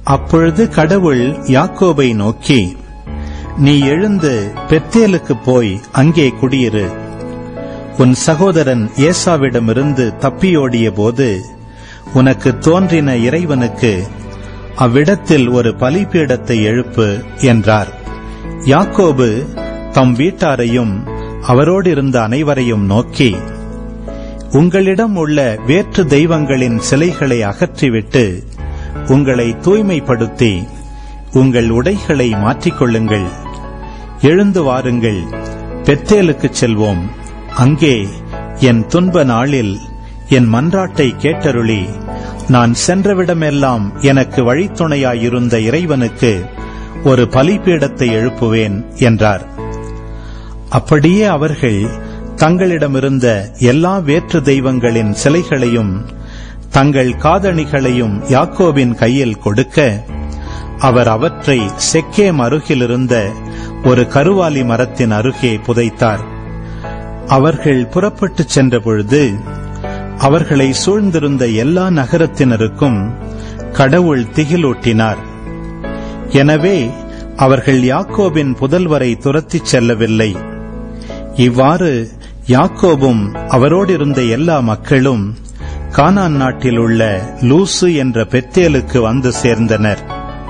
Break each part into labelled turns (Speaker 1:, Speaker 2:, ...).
Speaker 1: அப்பொழுது கடவுள் யாக்கோபை நோக்கி, நீ எழுந்து பெத்தேலுக்கு போய் அங்கே குடியிரு. உன் சகோதரன் ஏசாவிடமிருந்து தப்பியோடிய போது உனக்கு தோன்றின இறைவனுக்கு அவ்விடத்தில் ஒரு பலிபீடத்தை எழுப்பு என்றார். யாக்கோபு தம் வீட்டாரையும் அவரோடு இருந்த அனைவரையும் நோக்கி, உங்களிடம் உள்ள வேற்று தெய்வங்களின் சிலைகளை அகற்றிவிட்டு உங்களை தூய்மைப்படுத்தி உங்கள் உடைகளை மாற்றிக்கொள்ளுங்கள். எழுந்து வாருங்கள், பெத்தேலுக்கு செல்வோம். அங்கே என் துன்ப நாளில் என் மன்றாட்டை கேட்டருளி நான் சென்றவிடமெல்லாம் எனக்கு வழித்துணையாயிருந்த இறைவனுக்கு ஒரு பலிபீடத்தை எழுப்புவேன் என்றார். அப்படியே அவர்கள் தங்களிடமிருந்த எல்லா வேற்று தெய்வங்களின் சிலைகளையும் தங்கள் காதணிகளையும் யாக்கோபின் கையில் கொடுக்க, அவர் அவற்றை செக்கேம் அருகிலிருந்த ஒரு கருவாலி மரத்தின் அருகே புதைத்தார். அவர்கள் புறப்பட்டுச் சென்ற பொழுது அவர்களை சூழ்ந்திருந்த எல்லா நகரத்தினருக்கும் கடவுள் திகிலூட்டினார். எனவே அவர்கள் யாக்கோபின் புதல்வரை துரத்திச் செல்லவில்லை. இவ்வாறு யாக்கோபும் அவரோடிருந்த எல்லா மக்களும் கானான் நாட்டில் உள்ள லூசு என்ற பெத்தேலுக்கு வந்து சேர்ந்தனர்.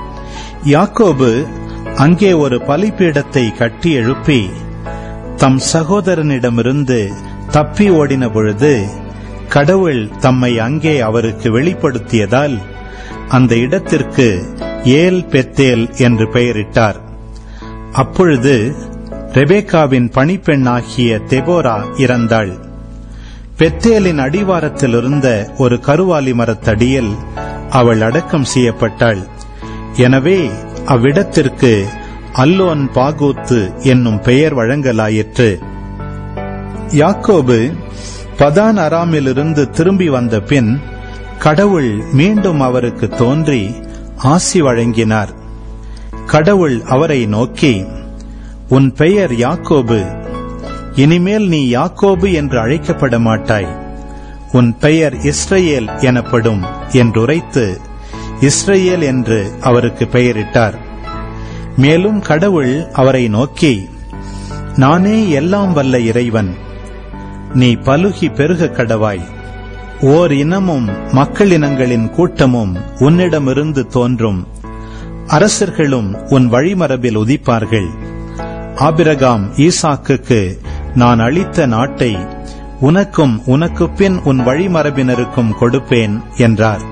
Speaker 1: யாக்கோபு அங்கே ஒரு பலிபீடத்தை கட்டி எழுப்பி தம் சகோதரனிடமிருந்து தப்பி ஓடின பொழுது கடவுள் தம்மை அங்கே அவருக்கு வெளிப்படுத்தியதால் அந்த இடத்திற்கு ஏல் பெத்தேல் என்று பெயரிட்டார். அப்பொழுது ரெபேக்காவின் பணிப்பெண்ணாகிய தெபோரா இறந்தாள். பெத்தேலின் அடிவாரத்திலிருந்த ஒரு கருவாலி மரத்தடியில் அவள் அடக்கம் செய்யப்பட்டாள். எனவே அவ்விடத்திற்கு அல்லோன் பாகூத்து என்னும் பெயர் வழங்கலாயிற்று. யாக்கோபு பதான் அராமிலிருந்து திரும்பி வந்த பின் கடவுள் மீண்டும் அவருக்கு தோன்றி ஆசி வழங்கினார். கடவுள் அவரை நோக்கி, உன் பெயர் யாக்கோபு, இனிமேல் நீ யாக்கோபு என்று அழைக்கப்பட மாட்டாய், உன் பெயர் இஸ்ரவேல் எனப்படும் என்றுரைத்து இஸ்ரவேல் என்று அவருக்கு பெயரிட்டார். மேலும் கடவுள் அவரை நோக்கி, நானே எல்லாம் வல்ல இறைவன், நீ பலுகி பெருக கடவாய், ஓர் இனமும் மக்களினங்களின் கூட்டமும் உன்னிடமிருந்து தோன்றும், அரசர்களும் உன் வழிமரபில் உதிப்பார்கள். ஆபிரகாம் ஈசாக்குக்கு நான் அளித்த நாட்டை உனக்கும் உனக்கு பின் உன் வழிமரபினருக்கும் கொடுப்பேன் என்றார்.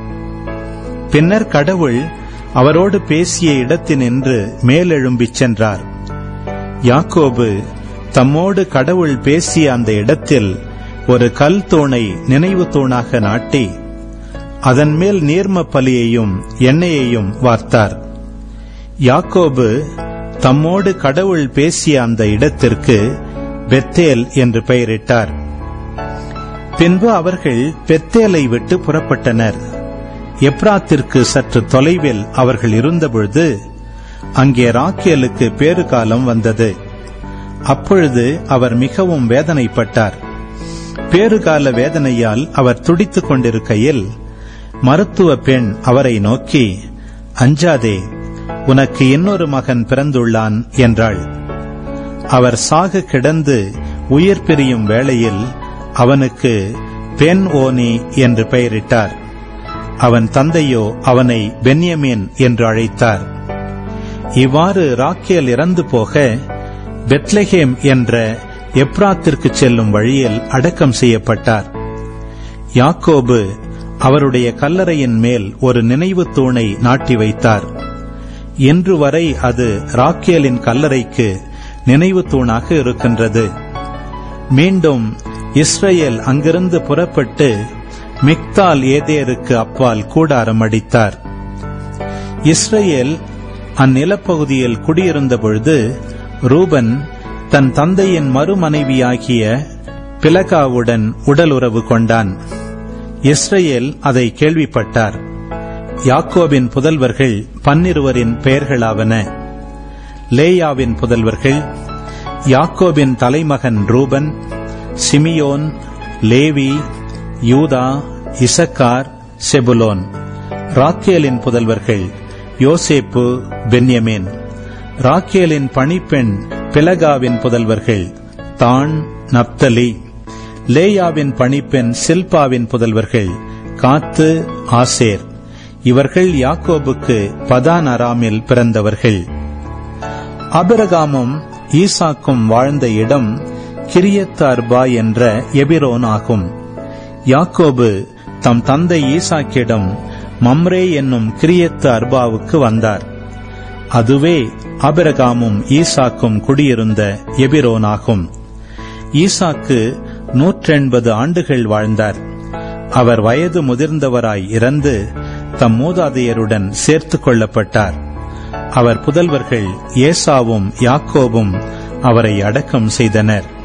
Speaker 1: பின்னர் கடவுள் அவரோடு பேசிய இடத்தினின்று மேலெழும்பிச் சென்றார். யாக்கோபு தம்மோடு கடவுள் பேசிய அந்த இடத்தில் ஒரு கல் தூணை நினைவு தூணாக நாட்டி அதன் மேல் நீர்ம பலியையும் எண்ணெயையும் வார்த்தார். யாக்கோபு தம்மோடு கடவுள் பேசிய அந்த இடத்திற்கு பெத்தேல் என்று பெயரிட்டார். பின்பு அவர்கள் பெத்தேலை விட்டு புறப்பட்டனர். எப்ராத்திற்கு சற்று தொலைவில் அவர்கள் இருந்தபொழுது அங்கே ராக்கேலுக்கு பேறுகாலம் வந்தது. அப்பொழுது அவர் மிகவும் வேதனைப்பட்டார். பேறுகால வேதனையால் அவர் துடித்துக் கொண்டிருக்கையில் மருத்துவ பெண் அவரை நோக்கி, அஞ்சாதே, உனக்கு இன்னொரு மகன் பிறந்துள்ளான் என்றாள். அவர் சாக கிடந்து உயிர் பிரியும் வேளையில் அவனுக்கு பென் ஓனி என்று பெயரிட்டார். அவன் தந்தையோ அவனை பென்யமீன் என்று அழைத்தார். இவ்வாறு ராக்கேல் இறந்து போக பெத்லெகேம் என்ற எப்ராத்திற்கு செல்லும் வழியில் அடக்கம் செய்யப்பட்டார். யாக்கோபு அவருடைய கல்லறையின் மேல் ஒரு நினைவு தூணை நாட்டி வைத்தார். இன்று வரை அது ராக்கேலின் கல்லறைக்கு நினைவு தூணாக இருக்கின்றது. மீண்டும் இஸ்ரவேல் அங்கிருந்து புறப்பட்டு மிக்தால் ஏதேருக்கு அப்பால் கூடாரம் அடித்தார். இஸ்ரவேல் அந்நிலப்பகுதியில் குடியிருந்த பொழுது ரூபன் தன் தந்தையின் மறுமனைவியாகிய பிலகாவுடன் உடலுறவு கொண்டான். இஸ்ரவேல் அதை கேள்விப்பட்டார். யாக்கோபின் புதல்வர்கள் 12 பெயர்களாவன. லேயாவின் புதல்வர்கள் யாக்கோபின் தலைமகன் ரூபன், சிமியோன், லேவி, யூதா, இசக்கார், செபுலோன். ராக்கேலின் புதல்வர்கள் யோசேப்பு, பென்யமீன். ராக்கேலின் பணிப்பெண் பிலகாவின் புதல்வர்கள் தான், நப்தலி. லேயாவின் பணிப்பெண் சில்பாவின் புதல்வர்கள் காத்து, ஆசேர். இவர்கள் யாக்கோபுக்கு பதான் அராமில் பிறந்தவர்கள். ஆபிரகாமும் ஈசாக்கும் வாழ்ந்த இடம் கிரியத் அர்பா என்ற எபிரோன் ஆகும். யாக்கோபு தம் தந்தை ஈசாக்கிடம் மம்ரே என்னும் கிரியத் அர்பாவுக்கு வந்தார். அதுவே ஆபிரகாமும் ஈசாக்கும் குடியிருந்த எபிரோன் ஆகும். ஈசாக்கு 180 ஆண்டுகள் வாழ்ந்தார். அவர் வயது முதிர்ந்தவராய் இறந்து தம் மூதாதையருடன் சேர்த்துக் கொள்ளப்பட்டார். அவர் புதல்வர்கள் ஏசாவும் யாக்கோபும் அவரை அடக்கம் செய்தனர்.